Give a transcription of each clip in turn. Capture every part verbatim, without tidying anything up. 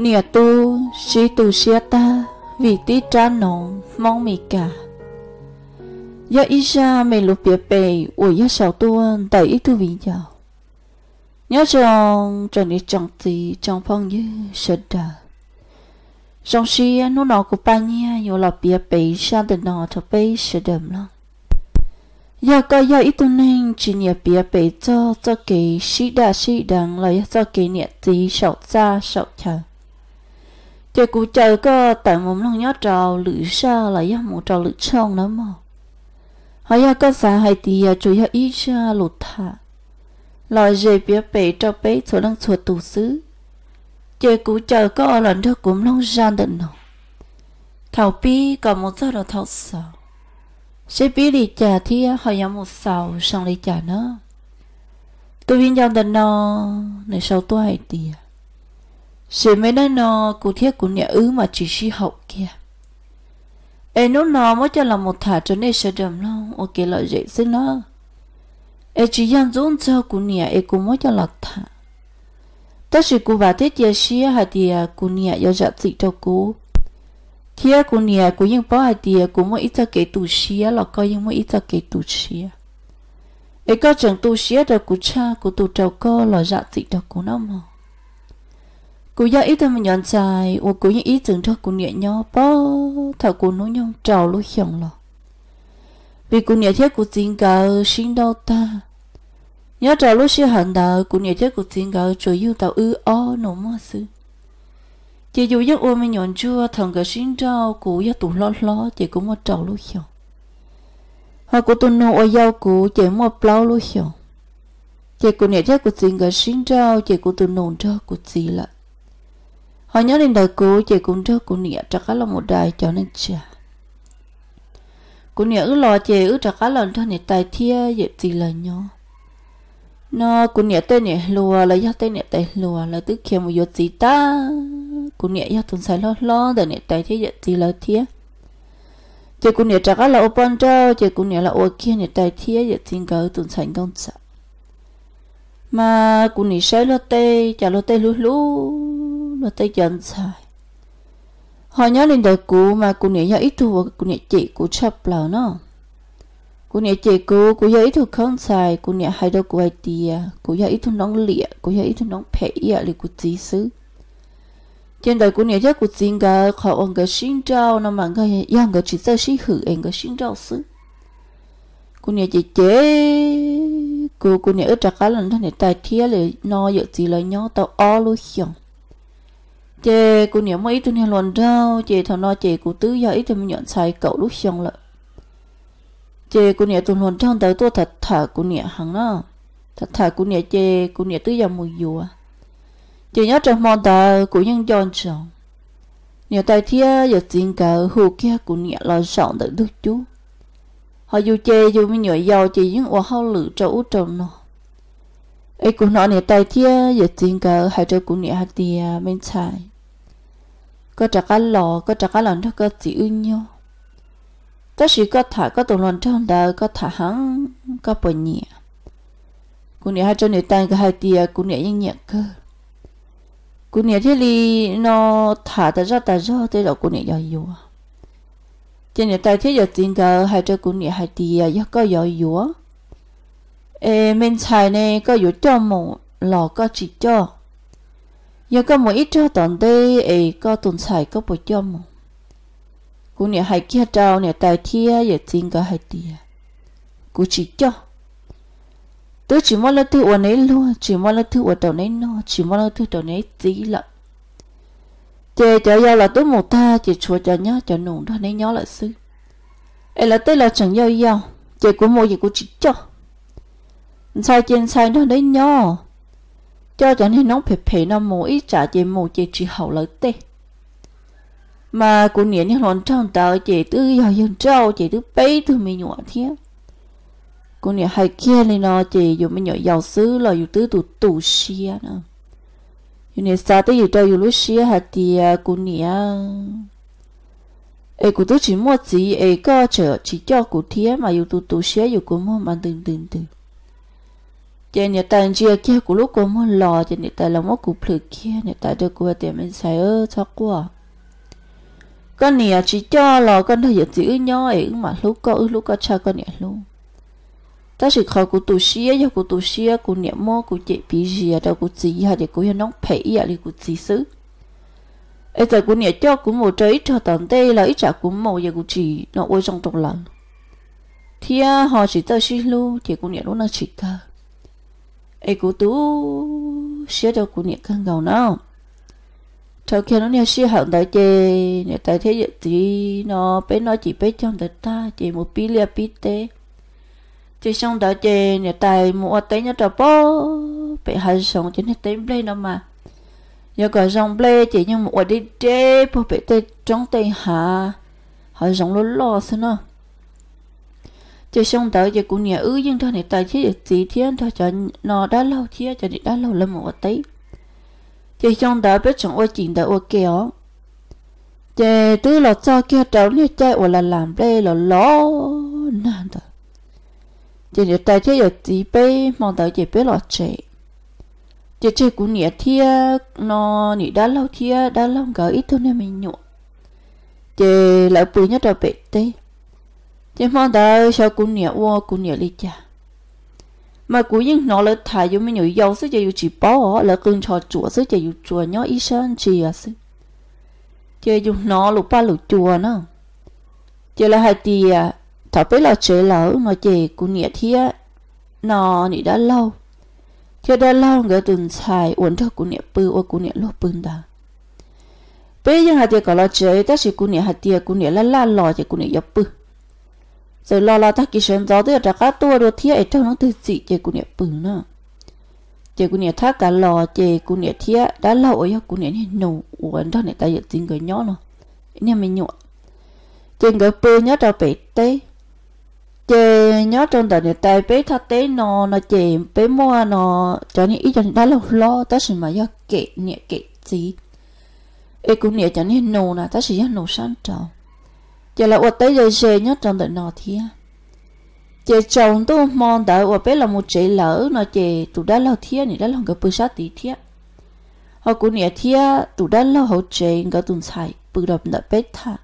nia tu si tu xia ta vì tí tra nồng mong mì cả ya isa mày lục bia bề ủi ya sáu tuần tại ít tu vì giàu nhớ trong trong đi trong tí trong phong như sợ đà trong xia nó nọ của ba nha nhiều là bia bề sang từ nọ cho bề sợ đầm lắm ya có ya ít tu nên chỉ nia bia bề cho cho cái sĩ đa sĩ đằng là cho cái nia tí sáu cha sáu chờ chờ cụ chờ có tại một lần nhớ trào lưỡi sao là ya một trào lưỡi trong nữa mà họ ya có xã hay thì chủ ya ít ra lụt thả lời dễ bia bể cho bé số đang chuột tù xứ chờ cụ chờ có lần đó cũng long gian đần nó thảo pi còn một giờ là thảo sào sẽ biết đi trả thì họ ya một sào sang đi trả nó tôi viên dòng đần nó này sau tôi hay thì sẽ mấy nơi nó cụ thiết của nhà ư mà chỉ suy hậu kia ê nó nó mới cho là một thả cho nên sợ đầm lo ok lợi dễ xin nó ê chỉ dàn dũng cho của nhà ê cũng mới cho là thả tất sự của bà thiết chia sẻ hay thì của nhà do dạ dị cho cô thiết của nhà của những bao hay thì cũng mới ít cho cái tù xía là coi những mới ít cho cái tù xía ê có chẳng tù xía được của cha của tù trâu co là dạ dị cho cô nó mà cô ya ít mình nhận sai, và cô những ý tưởng cho cô nhẹ nhau bao thảo cô nói nhau trào lúc hiỏng lọ vì cô nhẹ thiết cô tin cả sinh đau ta nhớ trào lúc xưa hẳn đạo cô nhẹ thiết cô tin cả rồi yêu tàu ư o nổ mơ sư chỉ dù giấc ôm mình nhận chưa thằng cả sinh đau cô ya tủ lo lo chỉ cũng một trào lúc hiỏng hoặc cô tuân nô ở giao cô chỉ một bao lúc hiỏng chỉ cô nhẹ thiết cô tin cả sinh đau chỉ cô tuân nô cho cô gì lại họ nhớ đến đời cô chị cũng cho cô nhẹ chắc là một đài cho nên chả cô nhẹ ước lo chị ước chắc là cho nên tài thia vậy gì là nhỏ nó cô nhẹ tên nhẹ lùa là do tên nhẹ tay lùa là tức khi một giờ gì ta cô nhẹ do tuần sai lo lo để nhẹ tài thia vậy gì là thia chị cô nhẹ chắc là open cho chị cô nhẹ là ô kia nhẹ tài thia vậy gì cả tuần sai không sợ mà cô nhẹ sai lo tê chả lo tê lú lú nó tay chân sai họ nhớ lên đời cụ mà cụ nhẹ ít thu cụ nhẹ chị cụ chấp lờ nó cụ nhẹ chị cụ cụ ít thu không sai cụ nhẹ hay đâu cụ ai tia cụ ít thu nóng lịa cụ ít thu nóng phệ ạ li cụ tí xứ trên đời cụ nhẹ chắc cụ xin cả họ ông cái sinh trao nó mà cái yang cái chỉ sợ sĩ hử anh cái sinh trao xứ cụ nhẹ chị chế cụ cụ nhẹ ở trạc cá lần đó này tài thiaเลยno giờ gì là nhau tao o luôn hiỏng chị cô nhớ mấy tuần này luôn đâu chị thằng nó chị cô tứ giờ ít thì mình nhận sai cậu lúc xong lại chị cô nhớ tuần luôn trong tới tôi thật thà cô nhớ hằng nó thật thà cô nhớ chị cô nhớ tứ giờ mùi dùa chị nhớ trong mòn ta cô nhân chọn chọn nhớ tay thia giờ tiền cả hồ kia cô nhớ là chọn tới được chú họ dù chị dù mình nhớ giàu chị những ô hao lử trâu trâu nó ấy cô nói nhớ tay thia giờ tiền cả hai trâu cô nhớ hạt tia bên trái có trả cá lò có trả cá lần đó có chỉ ư nhau tất sĩ có thả có tụng lần trong đời có thả hắn có bồi nhẹ cô nhẹ hai chân nhẹ tay cái hai tia cô nhẹ nhanh nhẹ cơ cô nhẹ thế li nó thả ta ra ta ra thế rồi cô nhẹ giỏi dùa trên nhẹ tay thế giờ tiền cơ hai chân cô nhẹ hai tia do có giỏi dùa ê men xài này có dùa cho một lò có chỉ cho giờ có một ít cho tận đây ấy có tuần xài có bộ cho một cô nhẹ hai kia trao nhẹ tài thia giờ tin cả hai tia cô chỉ cho tôi chỉ muốn là thứ ở đấy luôn chỉ muốn là thứ ở đầu đấy nó chỉ muốn là thứ đầu đấy tí lận chè cho nhau là tôi một ta chỉ chùa cho nhớ cho nụ đó đấy nhớ là sư ấy là tôi là chẳng nhau nhau chè của mua gì cô chỉ cho sai trên sai nó đấy nhớ cho cho nên nóng phê phê nó mù ít trả chị mù chị chỉ hậu lợi tê mà cô nhớ như hồn trong tờ chị tư giờ dân trâu chị tư bấy tư mình nhỏ thế cô nhớ hay kia lên nó chị dù mình nhỏ giàu xứ là dù tư tụ tụ xia nữa dù nhớ xa tới dù trâu dù lúc xia hả thì cô nhớ ê cô tư chỉ mua gì ê có chờ chỉ cho cô thế mà dù tụ tụ xia dù cô mua mà từng từng từng chị nhà tài chia kia của lúc có một lò chị nhà tài là một cục lửa kia nhà tài được của tiền mình xài ơ cho qua con nhà chỉ cho lò con thời chỉ nhỏ ấy mà lúc có lúc có cha con nhà luôn ta chỉ khỏi của tụ xía cho của tụ xía của nhà mò của chị bị gì đâu của chị hay để của nhà nông phải à đi của chị xứ ấy giờ của nhà cho của một trái cho tận đây là ít trả của một giờ của chị nó ôi trong trong lần thì họ chỉ tới xí lu thì của nhà lúc nó chỉ cả ấy của tú xía đâu của nhà căn gầu nào sau khi nó nhà xí hận tại chị nhà tại thế thì nó bé nó chỉ bé trong tại ta chỉ một pi lia pi tê chị xong đợi chị nhà tài mua té nhá trò bó bị hai sống cho nên tên play đâu mà giờ cả dòng play chị nhưng mua đi chơi bố bị tê trong tay hạ họ dòng lố lo xem nó chị xong đợi chị cũng nhà ư nhưng thôi này tài chứ gì thiên thôi cho nó đã lâu chứ cho đã lâu là mua té chị xong đợi biết chẳng ôi chuyện đợi ok ó chị cứ là cho kia trâu như chơi hoặc là làm play là ló nè thôi chị để tay chơi ở tí bé mong tới chị bé lọt trẻ chị chơi cũng nhẹ thia nó nhị đã lâu thia đã lâu gỡ ít thôi nên mình nhọ chị lại bùi nhất là bể tê chị mong tới sao cũng nhẹ qua cũng nhẹ đi cha mà cũng những nó là thải cho mình nhọ dâu sức chị chỉ bỏ là cưng trò chùa sức chị chùa nhó ít sơn chị à sức chị dùng nó lục ba lục chùa nữa chị là hai tì thọ biết là chế lỡ nó chị cũng nhẹ thía nó nhị đã lâu chưa đã lâu người từng xài uốn theo cũng nhẹ bự or cũng nhẹ lốp bưng đã bây giờ hạt tiền có là chế ta chỉ cũng nhẹ hạt tiền cũng nhẹ là la lò chỉ cũng nhẹ dập bự rồi lo là ta kỳ sơn gió tới là các tua đồ thía ở trong nó từ dị chỉ cũng nhẹ bự nữa chỉ cũng nhẹ thác cả lò chỉ cũng nhẹ thía đã lâu ở cũng nhẹ nổ uốn theo này ta giật tiền người nhỏ nó nên mình nhọ trên người bự nhớ đâu bị té chị nhớ trong đời này tay bé thắt tế nó nó chị bé mua nó cho nên ít cho nên đã lâu lo ta chỉ mà do kệ nhẹ kệ gì ấy cũng nhẹ cho nên nô nè ta chỉ do nô sáng trầu chị là ở tới giờ xe nhớ trong đời nó thì chị chồng tôi mong đợi ở bé là một chị lỡ nó chị tụi đã lâu thiệt này đã lâu cái bữa sát tí thiệt họ cũng nhẹ thiệt tụi đã lâu hậu chị cái tuần xài bữa đập đợi bé thà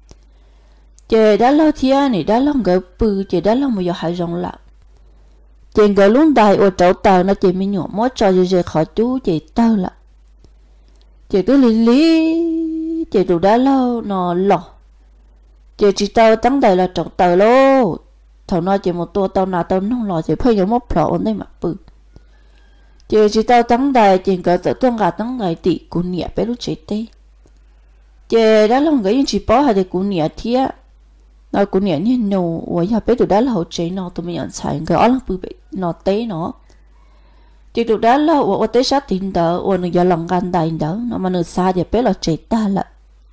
chị đã lâu thia này đã lâu gỡ bự chị đã lâu một giờ hai rong lạ chị gỡ luôn đại ở chỗ tàu nó chị mới nhổ mót cho chị khỏi chú chị tao lạ chị cứ lý lý chị đủ đã lâu nó lọ chị chỉ tao tăng đại là chỗ tàu lô thầu nói chị một tua tao nào tao không lọ chị phải nhổ mót lọ đây mà bự chị chỉ tao tăng đại chị gỡ tự tuân gà tăng đại tỷ của nhẹ bé lúc chị tê chị đã lâu gỡ những chị bỏ hai thì của nhẹ thia nó cũng nhẹ như nô, ôi giờ bé tụi đó là hỗ trợ nó tụi mình nhận xài cái ó lăng bự bị nó té nó, chỉ tụi đó là ôi té sát tin đỡ, ôi nó giờ lòng gan đại đỡ, nó mà nó xa thì bé là chết ta là,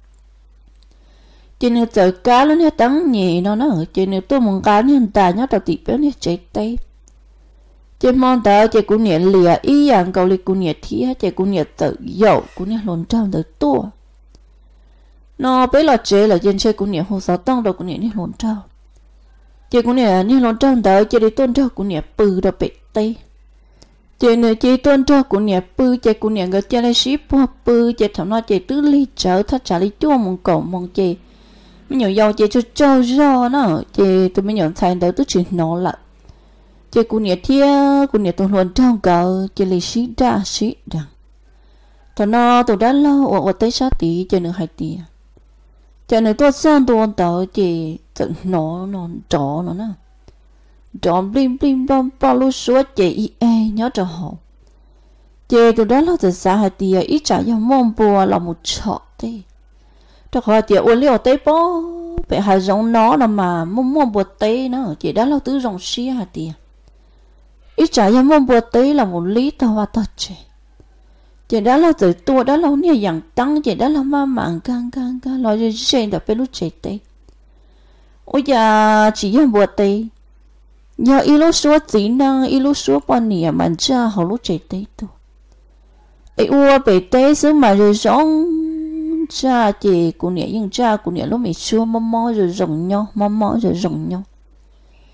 chỉ nếu trời cá nó nhét trắng nhẹ nó nó, chỉ nếu tôi muốn cá như ta nhớ tao tị bé nhét chết té, chỉ mong tao chỉ cũng nhẹ lìa ý rằng cầu lì cũng nhẹ thía, chỉ cũng nhẹ tự dậu cũng nhẹ lồn trâu tự tua. Nó bé là chế là dân chơi cũng nhẹ hồ sơ tông đâu cũng nhẹ như lộn trâu chị cũng nhẹ như lộn trâu đỡ chị đi tôn trâu cũng nhẹ bự đâu bị tê chị nữa chị tôn trâu cũng nhẹ bự chị cũng nhẹ người chơi lấy ship hoa bự chị thằng nó chị tứ ly chở thắt trả lý chua mong cổ mong chị mình nhiều dầu chị cho cho do nó chị tụi mình nhận thành đỡ tứ chuyện nó lại chị cũng nhẹ thia cũng nhẹ tôn lộn trâu cỡ chị lấy ship ra ship đằng thằng nó tụi đã lâu ở ở tới sáu tỷ chị nữa hai tỷ cho nên tôi sang tôi tao chị tự nó nó trọ nó nè trọ blim blim bom bao lú suốt chị e nhớ trò họ chị từ đó lâu từ xa hai tia ít trả cho mong bùa là một trọ đi trò họ chị uống liều tây bó bị hai giống nó là mà mong mong bùa tây nữa chị đã lâu tứ dòng xia hai tia ít trả cho mong bùa tây là một lý tao và tao chị chị đã lâu từ tua đã lâu nhiều dạng tăng chị đã lâu mà mạng càng càng càng lo cho xe đập bên lúc chạy tê ôi giờ chỉ dùng bùa tê nhờ ít lúc số chỉ năng ít lúc số bao nhiêu mà cha họ lúc chạy tê tu ấy ua bị tê xứ mà rồi giống cha chị của nhẹ nhưng cha của nhẹ lúc mình xua mò mò rồi rồng nhau mò mò rồi rồng nhau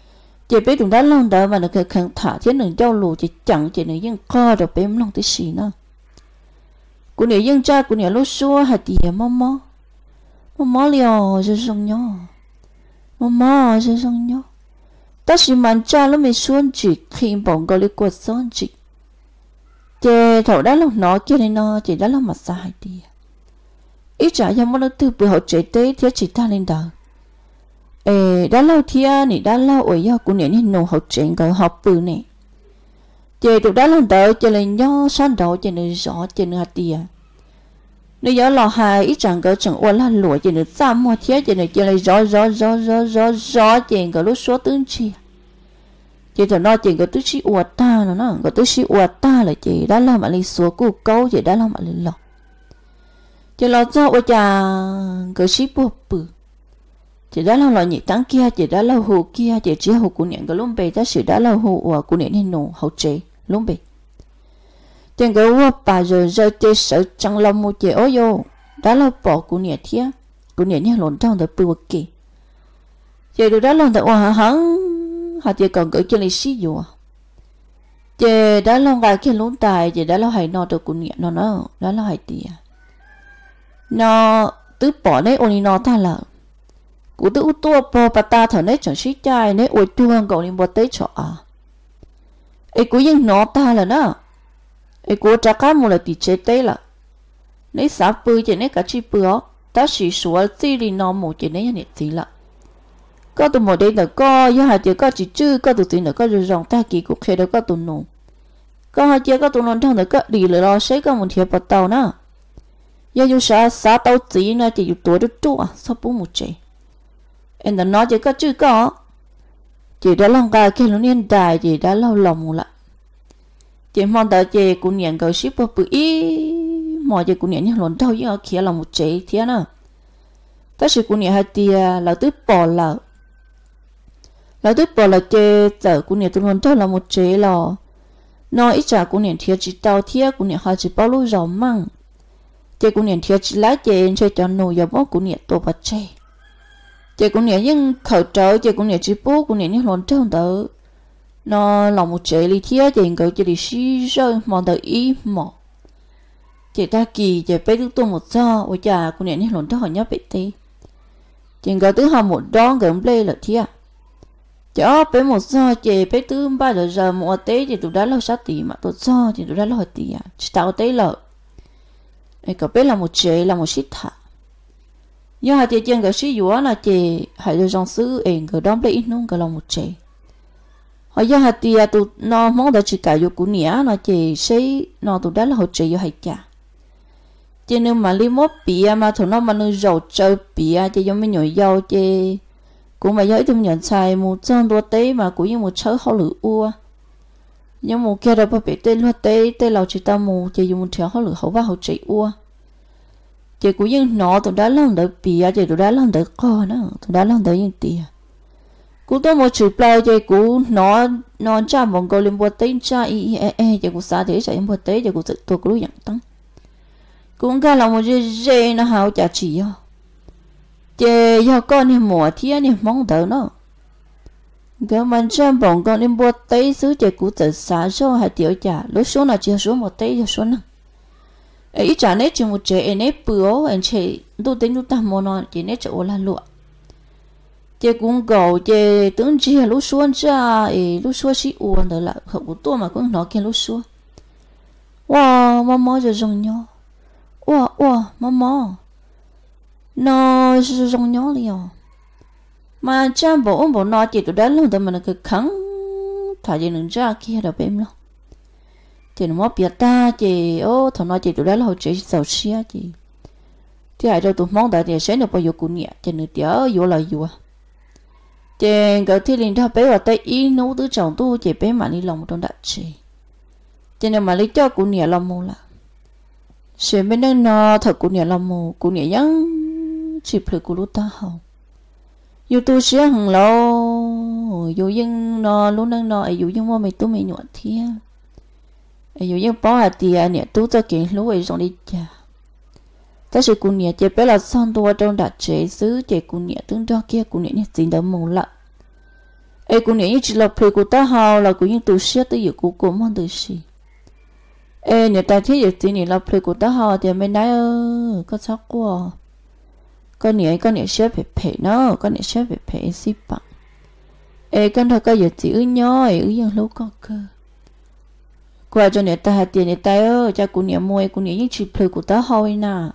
chị bé chúng ta lòng đó mà nó cái khăn thả thế đừng giao lù chị chẳng chị đừng yên co được bé lòng tí xì nữa cô nè yên cha cô nè lúc xua hạt tìa mò mò mò mò liò rồi xong nhó mò mò rồi xong nhó ta chỉ mang cha lúc mình xuân chị khi bỏng gọi lên quật xuân chị chị thầu đã lòng nó kia này nó chị đã lòng mặt xa hạt tìa ít trả cho món từ bữa họ chế tế thì chỉ ta lên đầu ê đã lâu thia nè đã lâu ở do cô nè nên nổ học chuyện cái học bự nè chị tụi đã lần tới chị lên nhau san đầu chị nữa rõ chị nữa tìa nếu giờ lò hai ít chẳng cái chẳng ôn là lụa chị nữa ra mua thia chị nữa chị lên rõ rõ rõ rõ rõ rõ chị cái lúc số tương chi chị thằng nó chị cái tứ chi uất ta nó nó cái tứ chi uất ta là chị đã làm mà lên số cô câu chị đã làm mà lên lò chị lo cho ôi cha cái ship bự bự chị đã lâu lo nhị tháng kia chị đã lâu hồ kia chị chỉ hồ của nhận cái lông bề ta chỉ đã lâu hồ của của nhận nên nổ hậu chế lông bề trên cái hoa bà rồi rồi chị sợ chẳng lòng một chị ôi yo đã lâu bỏ của nhận thía của nhận như lộn trong được bự kì chị được đã lâu được hoa hắn họ chị còn gửi cho lịch sử dùa chị đã lâu ngày kia lún tài chị đã lâu hay nọ được của nhận nó nó đã lâu hay tiệt nó tứ bỏ đấy ôn nó ta là cú tứ tua po bà ta thở đấy chẳng xí chai đấy ôi tuông cậu đi một tới chỗ à ấy cú nhưng nó ta là nó ấy cú trả cá một là tỷ chế tế là đấy xã bự chỉ đấy cả chi bự ó ta chỉ số gì đi nó một chỉ đấy nhận gì là có tụi một đây là có giờ hai chỉ có chỉ chữ có tụi tiền là có rồi rong ta kỳ cục khi đó có tụi nổ có hai chỉ có tụi non thằng là có đi là lo sẽ có một thiệp bắt tàu nữa giờ dù sao sao tao chỉ nó chỉ tuổi được chua sao bố một chế em đã nói chỉ có chữ có chỉ đã lòng cả khi nó niên đại chỉ đã lâu lòng một lại chỉ mong đợi chỉ cũng nhận cái ship bự ý mọi chỉ cũng nhận như lần đầu như kia là một chế thế nào ta chỉ cũng nhận hai tia là tứ bỏ là là tứ bỏ là chế giờ cũng nhận từ lần đầu là một chế là nó ít trả cũng nhận thiệt chỉ tao thiệt cũng nhận hai chỉ bao lâu rồi măng chị cũng nhận thiệt chỉ lá chị chơi cho nồi giờ bó cũng nhận tổ vật chơi chị cũng nhận những khởi trở chị cũng nhận chỉ bố cũng nhận những lần trong đó nó lòng một chế lý thiệt chị người chị đi xí rơi mòn đời ý mỏ chị ta kỳ chị bé thứ tôi một do ôi chà cũng nhận những lần trong họ nhớ bị tí chị người thứ hai một đón gần đây là thiệt chị ó bé một do chị bé thứ ba giờ giờ một tế chị tụi đã lâu sát tỷ mà tụi do chị tụi đã lâu tỷ à chị tạo tế lợi ấy có biết là một chế là một shit thả nhưng mà chị chân cái shit dũa là chị hãy đưa trong xứ em cái đó lấy ít nung cái là một chế họ giờ hạt tiền tụ nó mong đợi chỉ cả vô của nhã là chị sẽ nó tụ đó là hỗ trợ vô hay chả chị nếu mà li mốt bìa mà tụi nó mà nó rầu chơi bìa chị giống như nhồi dâu chị cũng mà giới tụi nhận xài một trăm đô tế mà cũng như một chớ họ lửa ua nhưng một kia đó bị tên hoa tế tên là chỉ ta mù chỉ dùng một条họ lửa hậu và hậu trị ua chỉ cũng những nó tụi đã làm được bìa chỉ tụi đã làm được con nữa tụi đã làm được những tiền cũng tôi một chữ play chỉ cũng nó nó cha bọn cô lên bột tên cha y e e chỉ cũng xa thế chạy bột tế chỉ cũng tự tôi cũng nhận tăng cũng cả là một cái dễ nó hao trả chỉ à chỉ do con thì mùa thiên thì mong đợi nó cái mình xem bọn con em bột tế xứ chỉ cũng tự xả rồi hay tiểu trả lúc số nào chỉ số một tế cho số nào ấy trả nét chỉ một trẻ nét bữa anh chị tôi tính chúng ta mua nó chỉ nét chỗ là lụa chị cũng cầu chị tưởng chị lúc xuân ra ấy lúc xuân xí uốn đó là không có tôi mà cũng nói kia lúc xuân wow mama giờ rong nhau wow wow mama nó rong nhau liền mà cha bố ông bố nói chị tụi đã luôn tụi mình cứ khắng thả gì đừng ra kia đâu em lo chị nó mất biệt ta chị ô thằng nói chị tụi đã lâu chị giàu xia chị thì ai đâu tụi mong đợi thì sẽ được bao nhiêu cú nhẹ chị nữa tiếc vô là vô chị cái thì liền thao bé vào tay ý nấu tứ chồng tu chị bé mà đi lòng trong đại chị chị nên mà lấy cho cú nhẹ lòng mù là chị bên đây nó thật cú nhẹ lòng mù cú nhẹ nhắn chỉ phải cú lút ta hậu yêu tu sẽ hằng lâu yêu dân nó luôn đang nó yêu dân mà mày tu mày nhọn thiê yêu dân bỏ hạt tiền nè tu cho kiện lúa ấy rồi đi chả ta sẽ cú nè chế bé là son tua trong đặt chế xứ chế cú nè tương đo kia cú nè nè xin đỡ mù lợ ai cũng nhớ chỉ là phê của ta hào là cũng những tu sĩ tới giờ cũng cũng mong được gì ai người ta thấy giờ tí này là phê của ta hào thì mình nói ơ có sao quá con nhớ con nhớ xếp phải phải nó con nhớ xếp phải phải xí bằng ai con thôi có giờ tí ư nhó ai ư yang lâu có cơ qua cho người ta hạt tiền người ta ơ cha cũng nhớ mua cũng nhớ những chỉ phê của ta hào nè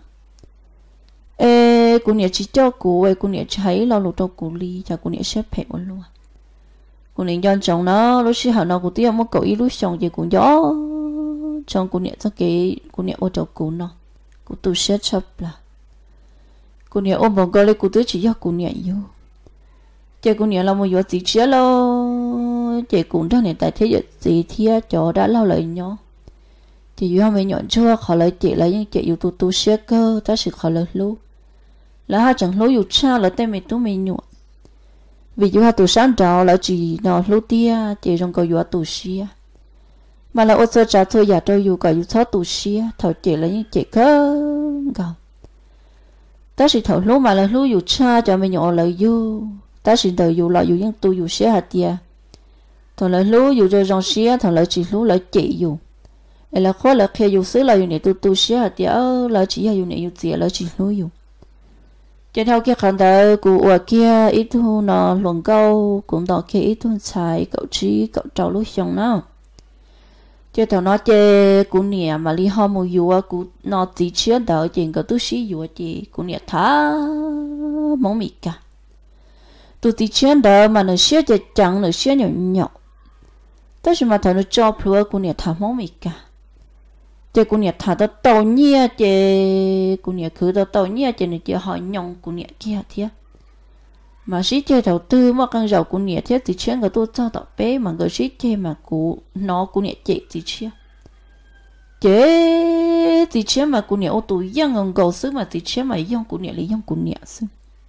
ê cô nhớ chỉ cho cô ê cô nhớ thấy lo lụt cho cô ly cho cô nhớ xếp phép luôn cô nhớ cho chồng nó lúc xí hậu nó cô tiếc một cậu ý lúc chồng gì cũng gió chồng cô nhớ cho cái cô nhớ ô cho cô nó cô tu xếp chấp là cô nhớ ôm bằng cái lấy cô tứ chỉ cho cô nhớ vô chị cô nhớ là một việc gì chết lo chị cũng đang này tại thế giờ gì thì cho đã lâu lời nhau chị yêu mấy nhọn chưa khỏi lời chị là những chị yêu tu tu xếp cơ ta sự khỏi lời lúc là hai chẳng lối yêu cha là tên mình tu mình nhọn vì yêu hai tu sáng trào là chỉ nó lối tia chỉ trong cầu yêu tu xia mà là ô sơ trả thôi giả tôi yêu cầu yêu sáu tu xia thầu chị là những chị cơ cầu ta sự thầu lối mà là lối yêu cha cho mình nhọn lời yêu ta sự đời yêu lại yêu những tu yêu xia hạt tia thầu lời lối yêu rồi trong xia thầu lời chỉ lối lời chị yêu là khó là khi yêu xứ là yêu này tu tu xia hạt tia là chỉ yêu này yêu chị là chỉ lối yêu cho theo cái khán giả của ở kia ít thu nó luận câu cũng đọc kia ít thu xài cậu trí cậu trâu lúc xong nào cho thằng nó chơi của nè mà li ho một yêu của nó chỉ chia đỡ chuyện cậu tu sĩ yêu chị của nè thá mong mì cả tu chỉ chia đỡ mà nó xia chơi chẳng nó xia nhỏ nhỏ tất nhiên mà thằng nó cho plua của nè thá mong mì cả chị cô nhẹ thả到đầu nhia chị cô nhẹ cứ到đầu nhia chị này chị hỏi nhong cô nhẹ kia thế mà sĩ chơi đầu tư mà càng giàu cô nhẹ thế thì chuyện cái tôi cho tao bé mà cái sĩ chơi mà cô nó cô nhẹ chị thì chia chị thì chuyện mà cô nhẹ ô tô yang ngon cầu xứ mà thì chuyện mà yang cô nhẹ lấy yang cô nhẹ xứ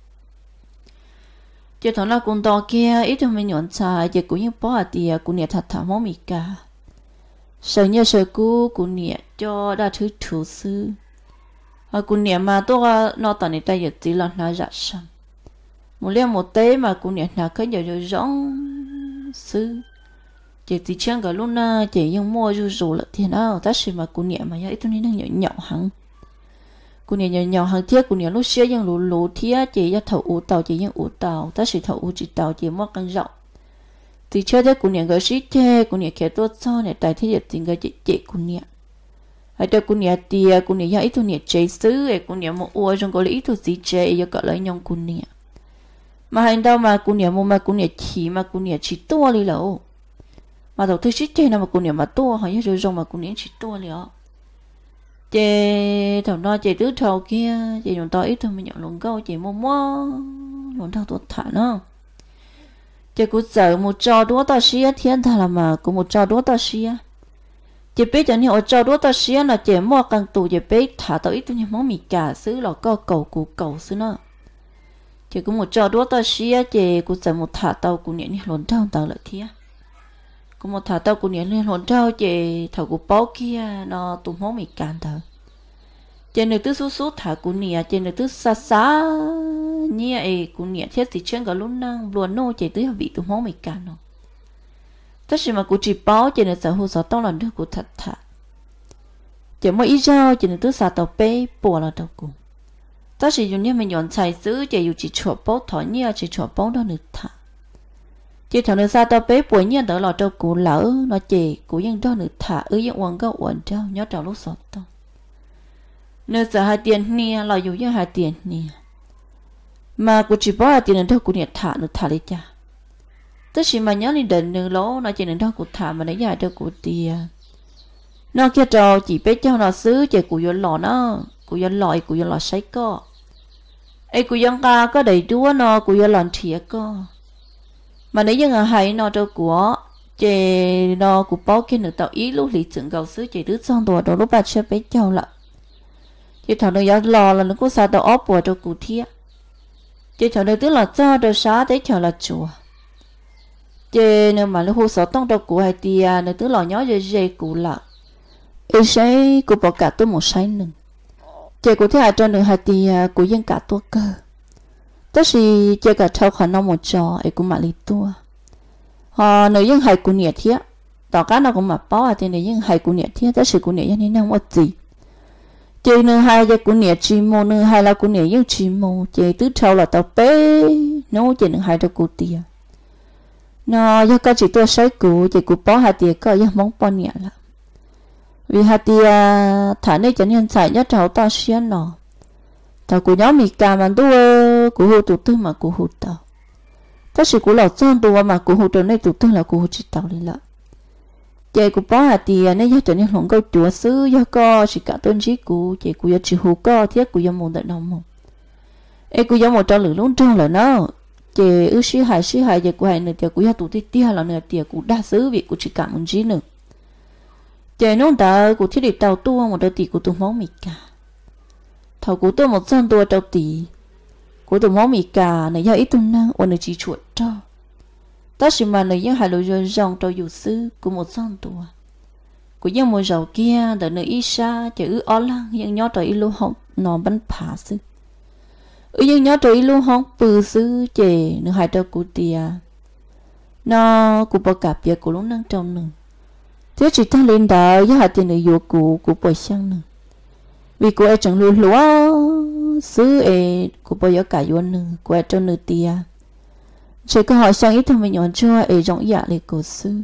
chị thằng nào cũng to kia ít thôi mình nhọn xài chị cũng như bỏ tiền cô nhẹ thật thà mỏ mì cả sợ nhớ sợ cũ của nhẹ cho đã thứ thủ sư à của nhẹ mà tôi nó tận này tay giật chỉ là nó giả sang một liên một tế mà của nhẹ là cái giờ rồi rong sư chỉ chỉ chẳng cả luôn na chỉ dùng mua rồi rồi là thế nào ta chỉ mà của nhẹ mà ít tôi nên nhỏ nhỏ hẳn của nhẹ nhỏ nhỏ hẳn thiết của nhẹ lúc xưa dùng lú lú thiết chỉ cho thầu u tàu chỉ dùng u tàu ta chỉ thầu u chỉ tàu chỉ mua căn rộng thì chơi đấy của nhẹ cái sĩ chơi của nhẹ khéo tốt cho này tại thế giờ tình cái chị chị của nhẹ hay cho của nhẹ tia của nhẹ ít thôi nhẹ chơi xứ ấy của nhẹ một uo trong cái ít thôi gì chơi giờ gọi lấy nhông của nhẹ mà hành đâu mà của nhẹ một mà của nhẹ chỉ mà của nhẹ chỉ to đi lẩu mà đầu tư sĩ chơi nào mà của nhẹ mà to hay rồi trong mà của nhẹ chỉ to liền chơi thằng nó chơi tứ thầu kia chơi dùng to ít thôi mình nhận luôn câu chơi mua mua luôn thao tốt thả nó chị cũng sợ một trò đũa ta xía thiên thà là mà cũng một trò đũa ta xía chị biết cho nên ở trò đũa ta xía là chị mua càng tù chị biết thả tới ít tôi như món mì cà xứ là có cầu của cầu xứ nó chị cũng một trò đũa ta xía chị cũng sợ một thả tàu của nhện lộn trao tàu lại kia cũng một thả tàu của nhện lộn trao chị thầu của bao kia nó tụ món mì cà thở chị này cứ số số thả của nhện chị này cứ xa xa như ấy cũng nhẹ thiết thì chuyện cả lúc năng luôn nô chỉ tới vị tụ mong mình cả nó tất nhiên mà cũng chỉ báo chỉ là sở hữu sở tông lần được của thật thà chỉ mỗi ít rau chỉ là tới xả tàu bé bỏ là đầu cùng tất nhiên dùng như mình nhọn xài giữ chỉ dùng chỉ chuột báo thỏi như chỉ chuột báo đó được thà chỉ thằng nó xả tàu bé bỏ như đó là đầu cùng lỡ nó chỉ cũng những đó được thà ở những quần câu quần trao nhớ trào lúc sọt tông nơi sợ hai tiền nè là dùng như hai tiền nè mà cô chỉ bảo là tiền đâu cũng nhận thả được thả đi cha, tất nhiên mà nhớ đi đền đường lố nó chỉ nên đâu cũng thả mà lấy dài đâu cũng tiền, nó kia trò chỉ biết cho nó xứ chỉ của dân lò nó, của dân lòi của dân lò sấy co, ấy của dân ca có đầy đũa nó của dân lòn thiệt co, mà nếu như là hay nó đâu của chỉ nó của bao kia nữa tạo ý lúc lý tưởng cầu xứ chỉ đứt xong đồ đó lúc bà chưa biết cho lại, chỉ thằng nó dân lò là nó có sao tao ốp của đâu cũng thiệt. Chị thằng này tức là cho được sáng tới chờ là chùa chị nếu mà nó hô sợ tông đâu của hai tia nó tức là nhớ dễ dễ cụ là ý sẽ cụ bỏ cả tôi một say nừng chị cụ thấy hai trong được hai tia cụ dân cả tua cơ tất gì chị cả trâu khả năng một trò ấy cũng mà lý tua họ nữ dân hay của nhiệt thiết tao cá nó cũng mà bỏ à thì nữ dân hay của nhiệt thiết đó sự của nhiệt như năng mất gì chị nữ hai giờ của nhiệt chỉ mô nữ hai là của nhiệt dân chỉ mô chị tứ trâu là tao bé nó chị nữ hai đâu của tiền nó do có chỉ tôi say cụ chị cụ bỏ hai tiền có do mong bỏ nhiệt là vì hai tiền thả này cho nên xài nhất cháu tao xuyên nó tao của nhóm mì cà mà tôi của hồ tụ tư mà của hồ tao tất sự của lọt sơn tôi mà của hồ tụ này tụ tư là của hồ chỉ tao đi lại chị của bó hạt tiền này cho nên không có chúa xứ do co chỉ cả tôn trí của chị của chỉ hồ co thiết của dân một đại đồng một em của dân một trò lửa luôn trong là nó chị ư sĩ hại sĩ hại chị của hại nữa chị của tụ tiết tia là nữa tiền của đa xứ vị của chỉ cả một trí nữa chị nó đã của thiết định tàu tua một đợt tỷ của tụ máu mì cả thầu của tôi một trăm tua tàu tỷ của tụ máu mì cả này do ít tuần năng ôn được chỉ chuột cho ta chỉ mà này những hai lối rồi rong tàu dù sư của một trăm tua của những một dầu kia đợi nơi ít xa chỉ ư ó lăng những nhớ tới lưu hồng nó bắn phá sư ư những nhớ tới lưu hồng bự sư chị nữa hai tàu của tia nó của bao cả việc của lúc năng trong nữa thế chỉ ta lên đó với hạt tiền ở vô cụ của bồi sang nữa vì cô ấy chẳng luôn lúa xứ ấy của bồi ở cả vô nữa của ấy trong nửa tia chỉ có hỏi sang ít thôi mình nhọn cho ấy giống dạ lại cổ xứ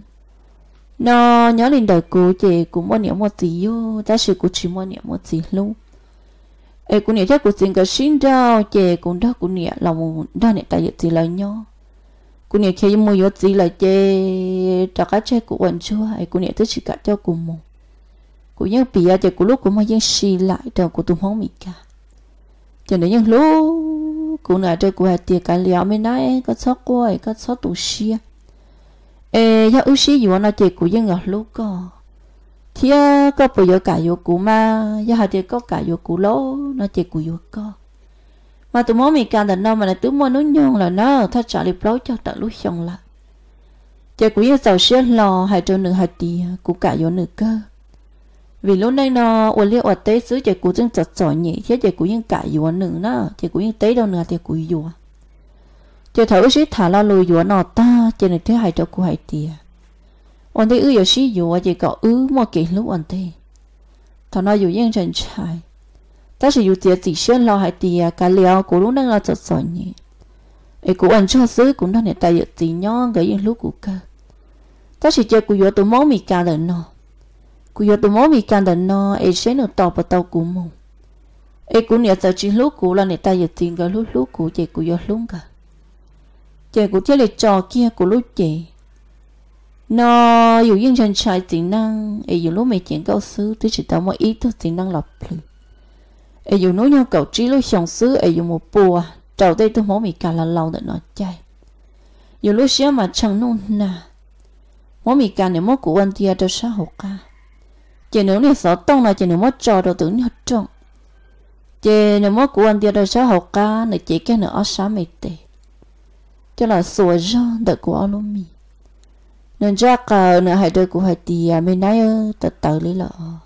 nó nhớ lên đời cô chị cũng mua niệm một tí vô ta chỉ cũng chỉ mua niệm một tí luôn ấy cũng niệm chắc cũng xin cái xin đâu chị cũng đó cũng niệm lòng đó niệm tại gì là nhau cô niệm khi mua yếu gì là chê cho cá chê của quần chua ấy cô niệm tới chỉ cả cho cùng một cô nhớ bìa chê của lúc của mà dân xì lại cho của tụi mong mì cả cho nên những lúc cô nói cho cô hạt tiền cả liao mới nói có sót cô ấy có sót tụ xia ê ya ưu xí gì nó chê của dân ở lúc có thì có bây giờ cả yếu của mà ya hạt tiền có cả yếu của lỗ nó chê của yếu có mà tụi món mì càng đàn đâu mà là tụi mua nó nhon là nó thay trả liệp lối cho tận lúc xong là chị cũng như giàu xếp lò hai trâu nửa hai tì cũng cả vô nửa cơ vì lúc này nó ổn liệu ở tế xứ chị cũng chân chật giỏi nhỉ thế chị cũng như cả vô nửa nó chị cũng như tế đâu nửa thì cũng vô chị thấu xí thả lo lùi vô nó ta chị này thế hai trâu của hai tì ổn thế ư giờ xí vô chị có ư mua kỹ lúc ổn thế thằng nó dù yên trần trai ta chỉ dùng tiền chỉ xuyên lo hai tiền cả liao của lúc đang là chợt sỏi nhỉ, ấy của anh cho xứ cũng đang để tay giật tiền nhon cái những lúc của cơ, ta chỉ chơi của yo tụi máu mì cà đợn nọ, của yo tụi máu mì cà đợn nọ, ấy sẽ nó tàu vào tàu của mông, ấy của nhà giờ chỉ lúc của là để tay giật tiền cái lúc lúc của chơi của yo lúc cả, chơi của chơi lịch trò kia của lúc chơi, nó dùng những chân trái tính năng, ấy dùng lúc mày chuyện cao xứ, tôi chỉ tao một ý thức tính năng lọc lử ấy dùng nói nhau cậu trí lúc xong xứ ấy dùng một bùa trầu đây tôi món mì cà là lâu để nó chay dùng lúc xíu mà chẳng nôn nà món mì cà nếu món của anh tia cho xã hội ca chỉ nếu này sợ tông là chỉ nếu món trò đầu tưởng nhật trọng chỉ nếu món của anh tia cho xã hội ca này chỉ cái nữa ở xã mì tệ cho là sủa ra đợi của alo mì nên ra cờ nữa hai đôi của hai tia mới nói tự tự lấy lợ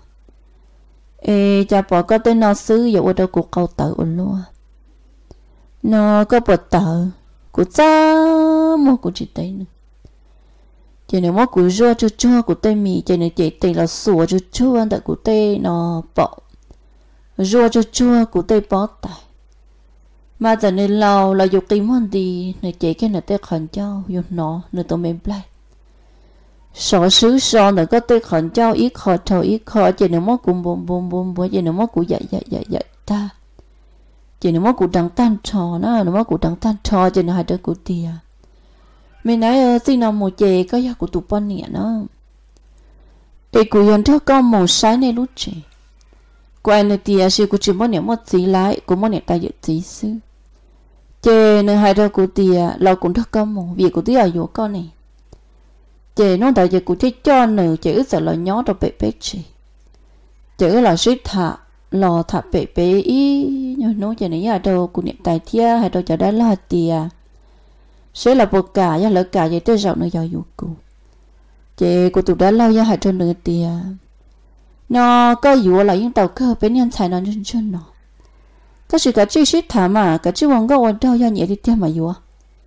ê cha bỏ có tên nó xứ dụ ở đâu cuộc câu tự luôn nó có bột tự của cha mua của chị tây nữa chỉ nếu mua của rua chua chua của tây mì chỉ nếu chị tây là sủa chua chua tại của tây nó bỏ rua chua chua của tây bỏ tại mà giờ nên lâu là dục tìm hơn đi này chị cái này tây khẩn cho dùng nó nữa tụi mình play sở sứ so nữa có tới khẩn trao ít khó thầu ít khó chỉ nếu mốt cùng bùm bùm bùm bùm chỉ nếu mốt cụ dạy dạy dạy dạy ta chỉ nếu mốt cụ đằng tan trò nó nếu mốt cụ đằng tan trò chỉ nếu hai đứa cụ tia mình nói xin nào một chè có giá của tụi con nhẹ nó để cụ yên theo con màu sáng này lúc trẻ quay nơi tia sư cụ chỉ muốn nhẹ một gì lại cũng muốn nhẹ tay dự gì sư chè nếu hai đứa cụ tia lâu cũng theo con màu vì cụ tia ở chỗ con này chị nó tại chị cũng thích cho nữ chị ước sợ là nhó đâu bể bể chị chị ước là suýt thả lò thả bể bể ý nhưng nó chị này ở đâu cũng niệm tài thia hay đâu cho đã là tìa sẽ là một cả ya lỡ cả vậy tới rộng nữa giàu dù cụ chị của tụi đã lâu ya hay cho nữ tìa nó có dụ là những tàu cơ bên nhân tài nó chân chân nó ta chỉ cả chị suýt thả mà cả chị muốn có quan đâu ya nhẹ đi theo mà dụ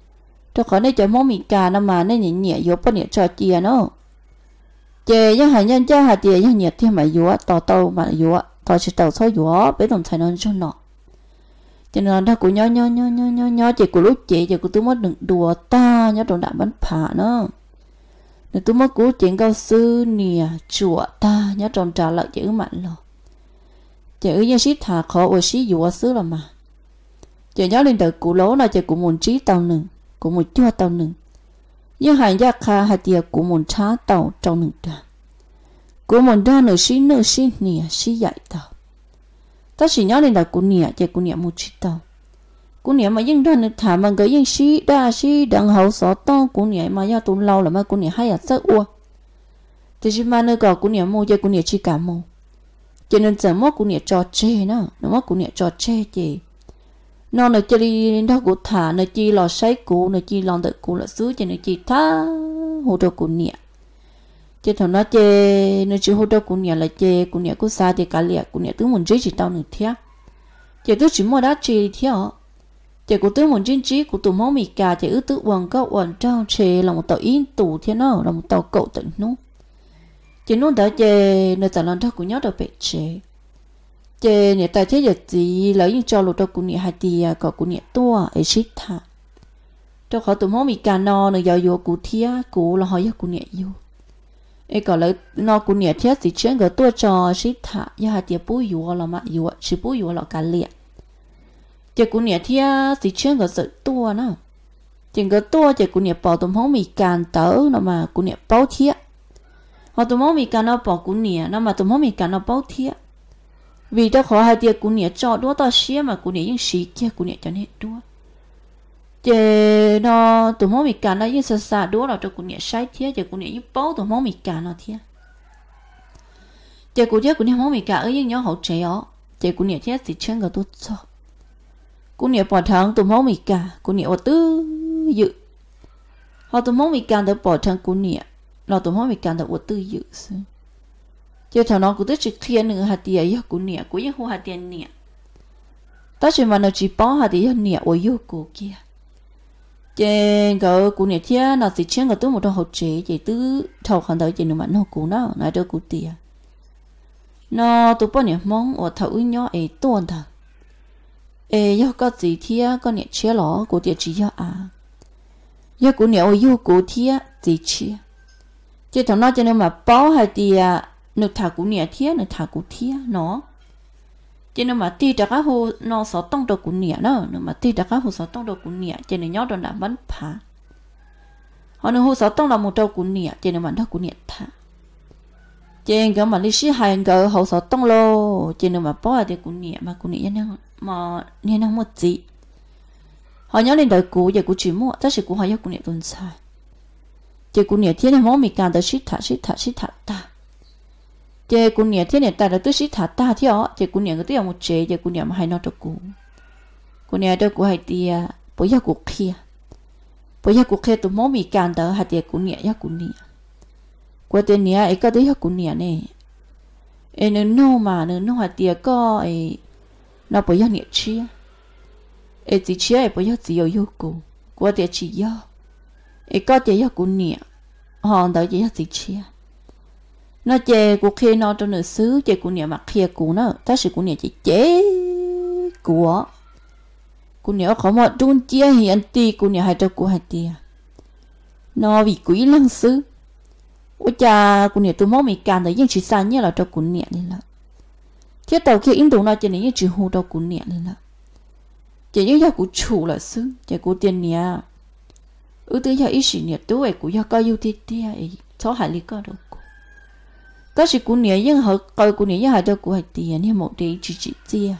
cho khỏi đây cho món mì cà nó mà nên nhẹ nhẹ vô bao nhiêu trò chia nó chè những hải nhân cha hạt tiền những nhiệt thêm mà vô tàu tàu mà vô tàu chỉ tàu soi vô bé đồng thời nó cho nó cho nên đó của nhau nhau nhau nhau nhau nhau chỉ của lúc chị chỉ của tôi mất đừng đùa ta nhớ đồng đã bắn phá nữa nên tôi mất của chuyện cao sư nè chùa ta nhớ tròn trả lại chữ mạnh rồi chữ như xí thả khó ở xí dùa xứ là mà chữ nhớ lên đời của lỗ là chữ của một trí tàu nừng của một chua tàu nừng nhưng hành gia kha hạt tiền của một trá tàu trong nừng trà của một đa nửa xí nửa xí nè xí dạy tàu ta chỉ nhớ lên đời của nè chữ của nè một trí tàu của nè mà nhưng đa nửa thả mà cái nhưng xí đa xí đằng hậu sở to của nè mà do tụi lâu là mà của nè hay là rất ua thì chỉ mà nơi gọi của nè mua chữ của nè chỉ cả mua cho nên giờ mất của nè trò chơi nó nó mất của nè trò chơi gì nó là chơi đó của thả nó chỉ là say cũ nó chỉ làm được cũ là xứ cho nó chỉ tha hỗ trợ của nè chứ thằng nó chơi nó chỉ hỗ trợ của nè là chơi của nè của xa thì cả liệt của nè tứ muốn chơi chỉ tao nữa thế chơi tứ chỉ mua đá chơi thế hả chơi của tứ muốn chơi chỉ của tụi máu mì cà chơi ứ tứ quần cao quần trao chơi là một tàu in tủ thế nó là một tàu cậu tự nó chơi nó đã chơi nó trả lần đó của nhớ được bị chơi chè nè tại thế giờ gì lấy những cho lụt cho cụ nè hai tia có cụ nè tua ấy xít thà cho họ tụi món mì cà no nè giờ vô cụ thía cụ là họ giờ cụ nè vô ấy có lấy no cụ nè thía thì chuyện cái tua cho xít thà giờ hai tia bùi vô là mà vô chỉ bùi vô là cả liệt chè cụ nè thía thì chuyện cái sự tua nó chuyện cái tua chè cụ nè bỏ tụi món mì cà tớ nó mà cụ nè bao thía họ tụi món mì cà nó bỏ cụ nè nó mà tụi món mì cà nó bao thía vì đó khó hai tiệc của nè cho đua tao xía mà của nè những xí kia của nè cho nên đua chè nó tụi món mì cà nó những xa xa đua là cho của nè sai thế chè của nè những bao tụi món mì cà nó thế chè của thế của nè món mì cà ở những nhỏ hậu trẻ ó chè của nè thế thì chân cái tốt cho của nè bỏ thằng tụi món mì cà của nè ở tư dự họ tụi món mì cà được bỏ thằng của nè là tụi món mì cà được ở tư dự chứ thằng nó cũng tức chỉ kia nữa hạt tiền yêu của nè của yêu hạt tiền nè ta chỉ mà nó chỉ bỏ hạt tiền nè ở yêu của kia chứ cái của nè kia nó chỉ chuyên cái tôi một đôi hột chế chỉ tứ thầu khăn tới chỉ nó mà nó của nó nói cho của tiền nó tụi bọn nè mong ở thầu nhỏ ấy tuần thật ấy yêu có gì thia có nè chia lỏ của tiền chỉ yêu à yêu của nè ở yêu của thia gì chia chứ thằng nó cho nên mà bỏ hạt tiền nước thả của nè thía nước thả của thía nó cho nên mà ti đặc hồ nó sáu tông đầu của nè nó nó mà ti đặc hồ sáu tông đầu của nè cho nên nhớ đòn đã bắn phá họ nó hồ sáu tông là một đầu của nè cho nên mà đó của nè thả cho nên cái mà lịch sử hai cái hồ sáu tông lô cho nên mà bỏ thì của nè mà của nè nó mà nè nó một gì họ nhớ lên đời cũ giờ của chỉ mua tất sự của họ nhớ của nè tuần sai giờ của nè thía này món mì cà tới shít thả shít thả shít thả ta chè của nè thế này ta là tôi sĩ thả ta thế ó chè của nè cái tiêu một chè chè của nè mà hay nói cho cụ của nè đó của hai tia bây giờ của kia bây giờ của kia tụi món mì càn đó hai tia của nè ya của nè của tia nè ấy có đấy của nè nè ấy nó nô mà nó nô hai tia có ấy nó bây giờ nè chia ấy chỉ chia ấy bây giờ chỉ yêu cụ của tia chỉ yêu ấy có tia ya của nè họ đó chỉ chỉ chia nó chè của khi nó trong nửa xứ chè của nè mặt kia của nó ta sự của nè chỉ chế của của nè có một trung chia hiện ti của nè hai trâu của hai tia nó vì quý lăng xứ ôi cha của nè tôi mong mình càng thấy những chỉ xa như là trâu của nè lên là thiết đầu kia in đồ nó chè này những chỉ hô trâu của nè lên là chè những gia của chủ là xứ chè của tiền nè ư tư gia ít xỉ nè tôi của gia cao yêu tia tia ấy cháu hải lý có đâu ta chỉ của nè nhưng họ coi của nè nhưng hai đứa của hai tiền nhưng một đi chỉ chỉ chia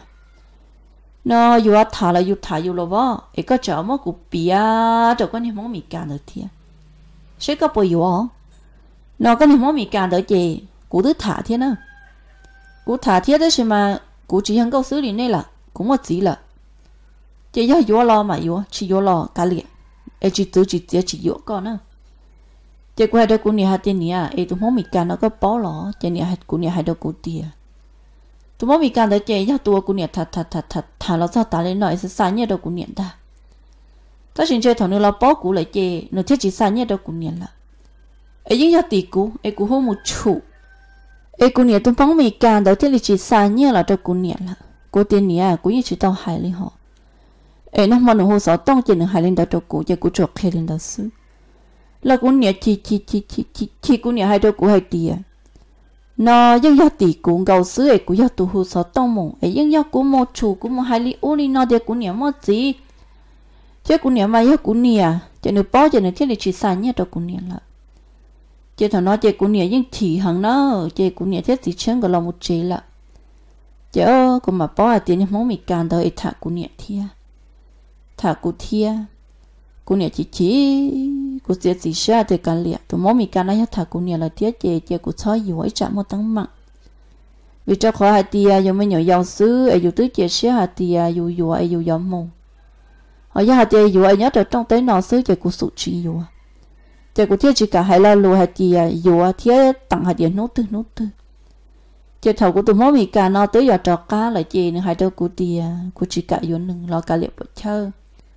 nó yêu thả là yêu thả yêu lo vợ ấy có chở mà của bia cho con em món mì cà được thiệt sẽ có bao nhiêu nó con em món mì cà được gì của đứa thả thiệt nữa của thả thiệt đấy mà của chỉ hàng câu xử lý này là cũng một gì là chỉ yêu yêu lo mà yêu chỉ yêu lo cả liền ấy chỉ tự chỉ chỉ chỉ yêu con nữa chỉ qua đây của nè hai tiền nè ấy tụi món mì cà nó có bó lỏ chỉ nè hai của nè hai đâu của tiền tụi món mì cà đó chỉ cho tụi của nè thật thật thật thật thà nó sao ta lên nói sẽ sai nhớ đâu của nè ta ta xin chơi thằng nó lo bó cũ lại chê nó thiết chỉ xa nhé đâu cũng nhẹ là ấy những nhà tỷ cũ ấy cũng không một chủ ấy cũng nhẹ tôi phóng mì càng đầu tiên là chỉ xa nhé là đâu cũng nhẹ là cô tiền nhẹ cũng như chỉ tao hại lên họ ấy nó mà nó hồ sơ tông chỉ nó hại lên đó đâu cũng giờ cũng chuột hết lên đó xứ là cũng nhẹ chỉ chỉ chỉ chỉ chỉ chỉ cũng nhẹ hai đâu cũng hai tỷ nó những nhà tỷ cũ gầu xứ ấy cũng nhà tụ hồ sơ tông mộng ấy những nhà cũng một chủ cũng một hai li ô li nó để cũng nhẹ một gì chứ cũng nhẹ mà nhớ cũng nhẹ cho nó bao cho nó thiết là chỉ xa nhé đâu cũng nhẹ là chứ thằng nó chơi cũng nhẹ nhưng thì hàng nó chơi cũng nhẹ thiết gì chân gọi là một chế là chứ cũng mà bao là tiền món mì càng đời thả cũng nhẹ thia thả cũng thia cũng nhẹ chỉ chỉ cũng sẽ chỉ xa thì càng liệt tụi món mì càng nó thả cũng nhẹ là thiết chơi chơi cũng cho nhiều ấy chạm một tấm mạng vì cho khỏi hai tia dùng mấy nhỏ giàu xứ ấy dùng tứ chơi xe hai tia dùng dùng ấy dùng giàu mù họ giờ hai tia dùng ấy nhớ được trong tới nó xứ chơi cũng sụt chỉ dùng chơi của thiết chỉ cả hai là lùi hai tia dù thiết tặng hai tia nốt tư nốt tư chơi thầu của tụi món mì cà nó tới giờ trò cá lại chơi nữa hai đứa của tia của chỉ cả vô nừng lo cả liệu bớt chơi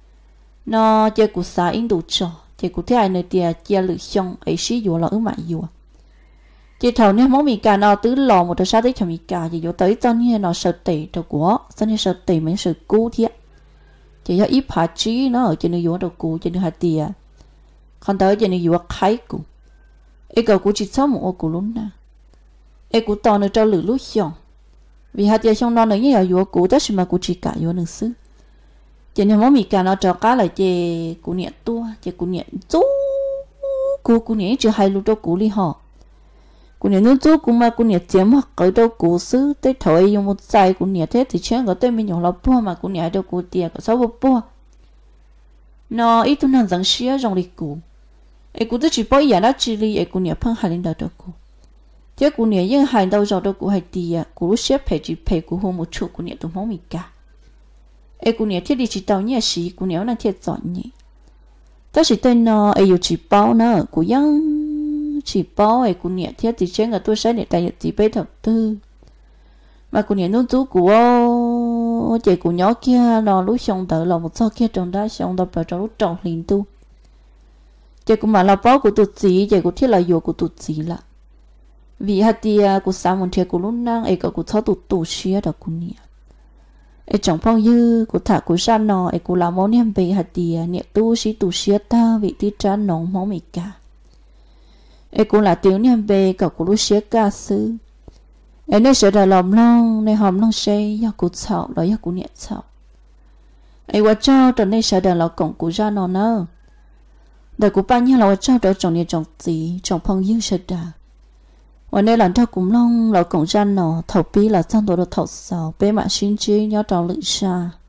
nó chơi của xã in đủ trò chơi của thiết hai nơi tia chơi lưỡi xong ấy xí dù là ứng mại dù chơi thầu nếu món mì cà nó tứ lò một đợt sáng tới cho mì cà thì vô tới cho như nó sợ tỉ đâu của cho nên sợ tỉ mấy sự cú thiết chơi cho ít phá trí nó ở trên nơi vô đâu cú trên nơi hai tia còn tới giờ này vừa khai cụ, ấy cậu cũng chỉ sáu một ô cụ luôn nè, ấy cụ to nữa cho lử lúa xong, vì hạt giờ xong nó nữa như là vừa cụ tất mà cụ chỉ cả vừa nữa xứ, giờ này món mì cà nó cho cá lại chè cụ nhẹ tua, chè cụ nhẹ chú, cụ cụ nhẹ chưa hay luôn đâu cụ đi họ, cụ nhẹ nước chú cụ mà cụ nhẹ chém hoặc cởi đâu cụ xứ, tới thời dùng một dài cụ nhẹ thế thì chén có tên mình nhỏ lắm bua mà cụ nhẹ đâu cụ tiệt có sáu bộ bua, nó ít tuần hàng rằng xía trong lịch cụ ấy cũng chỉ bảo giờ nó chỉ li ấy cũng nhớ phăng hai lên đầu cô, chứ cũng nhớ những hai đầu rồi đâu cũng hay đi à, cũng lúc xếp phải chỉ phải cũng không một chút cũng nhớ tụi món mì cả, ấy cũng nhớ thiết đi chỉ tàu nhớ xí cũng nhớ là thiết giỏi nhỉ, tất chỉ tên nó ấy chỉ bảo nữa cũng yang chỉ bảo ấy cũng nhớ thiết thì trên cái tôi sẽ để đại chỉ bây đầu tư, mà cũng nhớ nút chú của chị cũng nhớ kia nó lúc xong đợi là một số kia trong đó xong đợi vào trong lúc trồng liền tu. Chị cũng mà là bao của tụt gì, chị cũng thiết là vô của tụt gì là vì hạt tia của sao một thiệt của lúc năng ấy có của thọ tụt tụt xía đó cũng nhỉ ấy chẳng phong dư của thả của san nọ ấy của làm món nem bì hạt tia nhẹ tu xí tụt xía ta vị tí trán nóng món mì cả ấy cũng là tiếng nem bì cả của lúc xía ca sư ấy nên sẽ là lòng long nên hòm long xe do của chảo đó do của nhẹ chảo ấy qua cho trở nên sẽ là cổng của ra nọ nữa đời của ba nhiêu là cho đỡ trồng nhà trồng gì trồng phong dương sẽ đà, và đây là cho cũng long là cổng ra nọ thầu pi là sang tổ được thầu sầu bé mà xin chi nhớ trồng lự xa